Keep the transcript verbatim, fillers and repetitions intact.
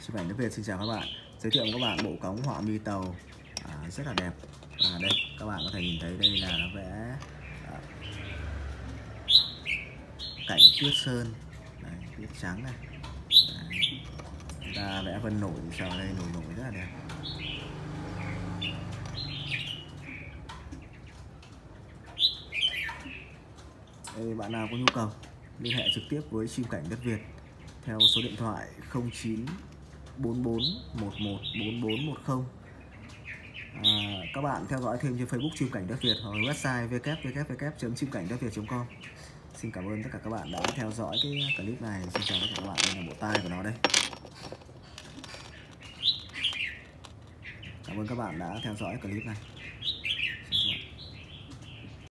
Chụp ảnh đất Việt xin chào các bạn. Giới thiệu với các bạn bộ cống họa mi tàu à, rất là đẹp. À, đây các bạn có thể nhìn thấy đây là nó vẽ à, cảnh tuyết sơn, đây, tuyết trắng này. Đấy. Chúng ta vẽ vân nổi sau đây, nổi nổi rất là đẹp. Đây, bạn nào có nhu cầu liên hệ trực tiếp với chim cảnh đất Việt theo số điện thoại không chín bốn bốn một một bốn bốn một không. À, các bạn theo dõi thêm trên Facebook chim cảnh đất Việt hoặc website w w w chấm chim cảnh đất việt chấm com. Xin cảm ơn tất cả các bạn đã theo dõi cái clip này. Xin chào tất cả các bạn. Đây là bộ tai của nó đây. Cảm ơn các bạn đã theo dõi clip này.